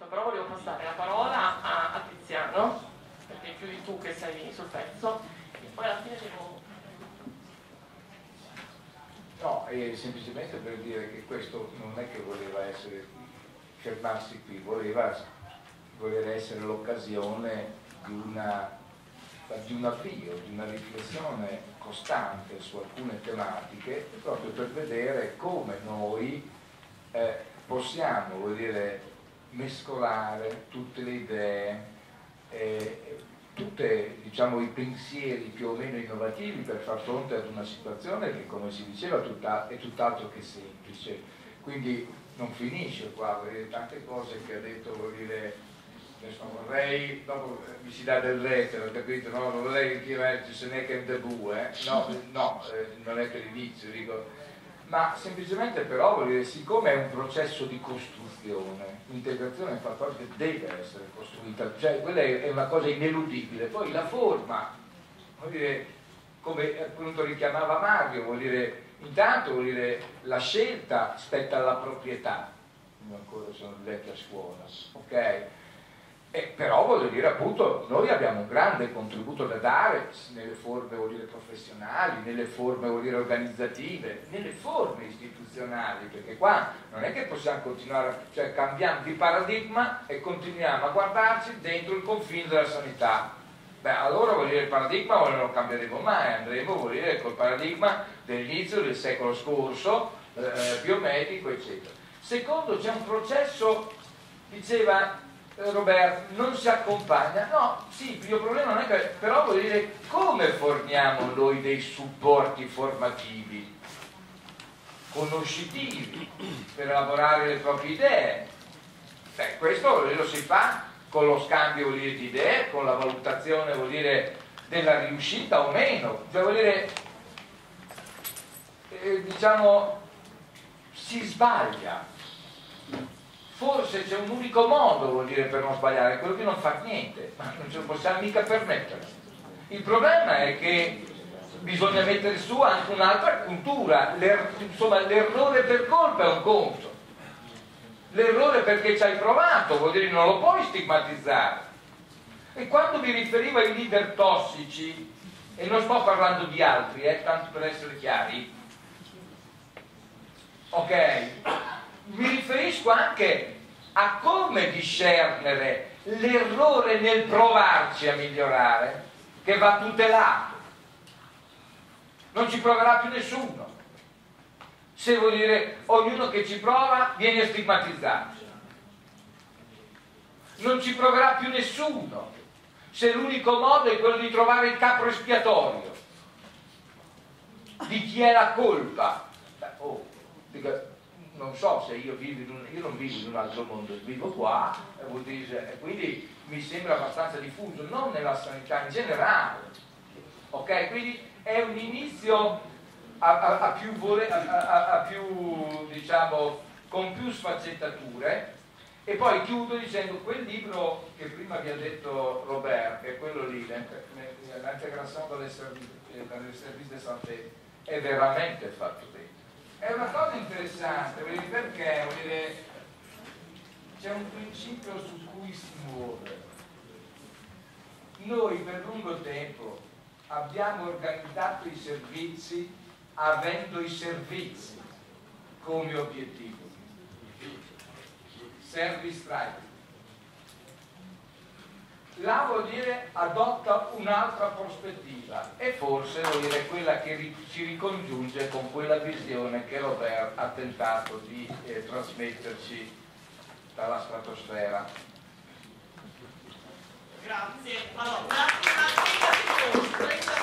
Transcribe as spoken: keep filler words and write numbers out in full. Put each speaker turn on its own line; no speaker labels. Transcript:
però volevo passare la parola a, a Tiziano, perché più di tu che sei sul pezzo, e poi alla fine devo...
No, è semplicemente per dire che questo non è che voleva essere, fermarsi qui, voleva voler essere l'occasione di una di un avvio, di una riflessione costante su alcune tematiche, proprio per vedere come noi eh, possiamo, vuol dire, mescolare tutte le idee, eh, tutti, diciamo, i pensieri più o meno innovativi per far fronte ad una situazione che, come si diceva, tutta, è tutt'altro che semplice. Quindi non finisce qua, vuol dire, tante cose che ha detto, vuol dire, adesso non vorrei, dopo mi si dà del retro, capito? No, non vorrei che se ne è che debut, eh? No, no eh, non è per l'inizio, dico, ma semplicemente però vuol dire, siccome è un processo di costruzione, l'integrazione è qualcosa che deve essere costruita, cioè quella è una cosa ineludibile, poi la forma, vuol dire, come appunto richiamava Mario, vuol dire, intanto vuol dire la scelta spetta alla proprietà, io ancora sono letto a scuola, ok? Eh, però voglio dire, appunto, noi abbiamo un grande contributo da dare nelle forme, vuol dire, professionali, nelle forme, vuol dire, organizzative, nelle forme istituzionali, perché qua non è che possiamo continuare, cioè cambiamo di paradigma e continuiamo a guardarci dentro il confine della sanità. Beh, allora vuol dire il paradigma non lo cambieremo mai, andremo, vuol dire, col paradigma dell'inizio del secolo scorso, eh, biomedico, eccetera. Secondo, c'è un processo, diceva Roberto, non si accompagna, no, sì, il mio problema non è che, però vuol dire come forniamo noi dei supporti formativi, conoscitivi, per elaborare le proprie idee. Beh, questo lo si fa con lo scambio, vuol dire, di idee, con la valutazione, vuol dire, della riuscita o meno, cioè vuol dire, eh, diciamo, si sbaglia. Forse c'è un unico modo, vuol dire, per non sbagliare, quello di non far niente, ma non ce lo possiamo mica permettere. Il problema è che bisogna mettere su anche un'altra cultura, insomma l'errore per colpa è un conto, l'errore perché ci hai provato, vuol dire, non lo puoi stigmatizzare. E quando mi riferivo ai leader tossici, e non sto parlando di altri, eh, tanto per essere chiari, ok? Mi riferisco anche a come discernere l'errore nel provarci a migliorare, che va tutelato. Non ci proverà più nessuno. Se vuol dire, ognuno che ci prova viene stigmatizzato. Non ci proverà più nessuno, se l'unico modo è quello di trovare il capro espiatorio. Di chi è la colpa? Oh, dico, non so se io vivo in un, io non vivo in un altro mondo, vivo qua, e quindi mi sembra abbastanza diffuso, non nella sanità in generale, ok? Quindi è un inizio a, a, a più, vole, a, a, a più, diciamo, con più sfaccettature, e poi chiudo dicendo quel libro che prima vi ha detto Robert, che è quello lì, l'integrazione delle servizi de santé, è veramente fatto bene. È una cosa interessante, perché c'è un principio su cui si muove. Noi per lungo tempo abbiamo organizzato i servizi avendo i servizi come obiettivo. Service drive. Là vuol dire adotta un'altra prospettiva e forse vuol dire quella che ri ci ricongiunge con quella visione che Robert ha tentato di eh, trasmetterci dalla stratosfera.
Grazie. Allora, grazie, grazie.